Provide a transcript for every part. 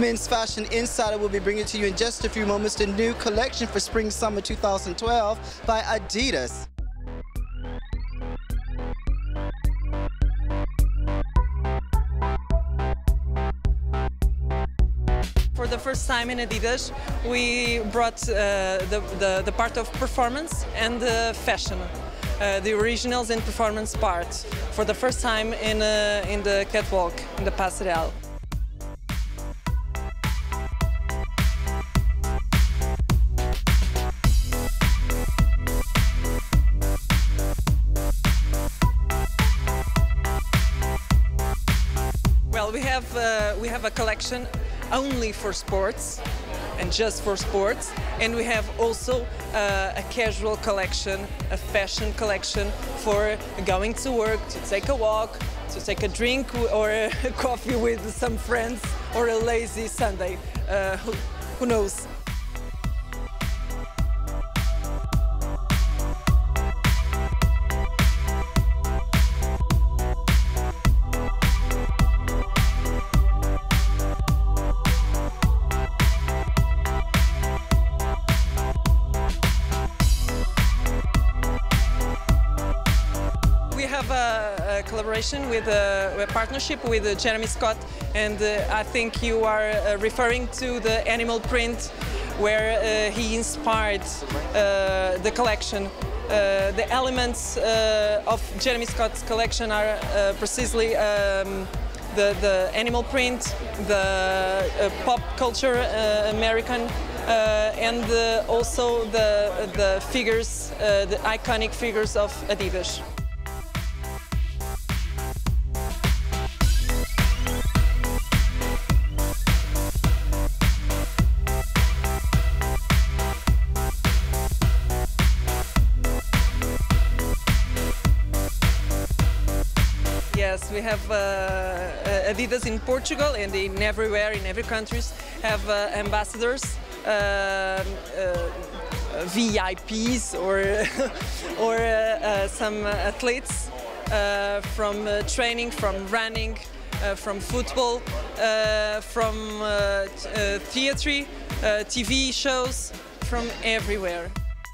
Men's Fashion Insider will be bringing to you in just a few moments the new collection for Spring/Summer 2012 by Adidas. For the first time in Adidas, we brought the part of performance and fashion, the originals and performance part, for the first time in the catwalk, in the passerelle. Well, we have a collection only for sports and just for sports, and we have also a casual collection, a fashion collection for going to work, to take a walk, to take a drink or a coffee with some friends, or a lazy Sunday. Who knows? We have a collaboration with a partnership with Jeremy Scott, and I think you are referring to the animal print, where he inspired the collection. The elements of Jeremy Scott's collection are precisely the animal print, the pop culture American, and also the figures, the iconic figures of Adidas. Yes, we have Adidas in Portugal, and in everywhere, in every country, have ambassadors, VIPs, or some athletes from training, from running, from football, from theatre, TV shows, from everywhere.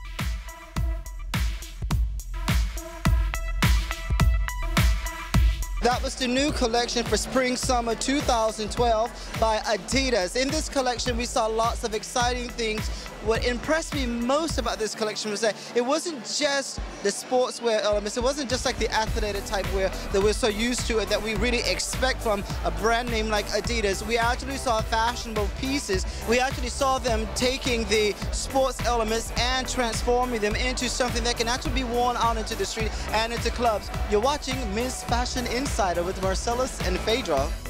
That was the new collection for Spring/Summer 2012 by Adidas. In this collection, we saw lots of exciting things. What impressed me most about this collection was that it wasn't just the sportswear elements. It wasn't just like the athletic type wear that we're so used to and that we really expect from a brand name like Adidas. We actually saw fashionable pieces. We actually saw them taking the sports elements and transforming them into something that can actually be worn out into the street and into clubs. You're watching Men's Fashion Insider with Marcellus and Phaedra.